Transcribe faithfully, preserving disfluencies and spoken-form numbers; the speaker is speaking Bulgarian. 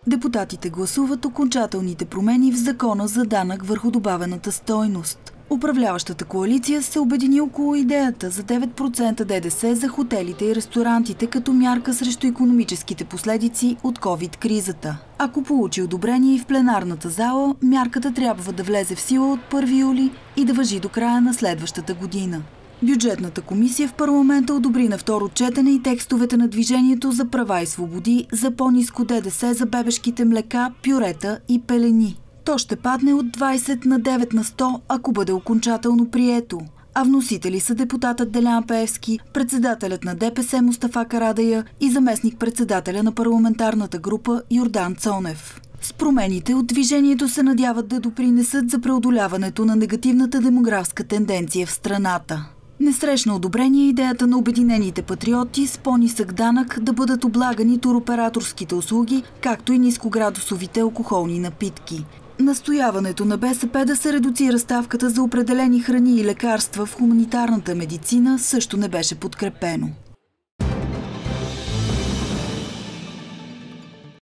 Депутатите гласуват окончателните промени в Закона за данък върху добавената стойност. Управляващата коалиция се обедини около идеята за девет процента ДДС за хотелите и ресторантите като мярка срещу икономическите последици от ковид-кризата. Ако получи одобрение и в пленарната зала, мярката трябва да влезе в сила от първи юли и да важи до края на следващата година. Бюджетната комисия в парламента одобри на второ четене и текстовете на Движението за права и свободи за по-ниско ДДС за бебешките млека, пюрета и пелени. То ще падне от двайсет на девет на сто, ако бъде окончателно прието. А вносители са депутатът Делян Пеевски, председателят на ДПС Мустафа Карадайъ и заместник-председателя на парламентарната група Йордан Цонев. С промените от Движението се надяват да допринесат за преодоляването на негативната демографска тенденция в страната. Не срещна одобрение идеята на Обединените патриоти с по-нисък данък да бъдат облагани туроператорските услуги, както и нискоградусовите алкохолни напитки. Настояването на БСП да се редуцира ставката за определени храни и лекарства в хуманитарната медицина също не беше подкрепено.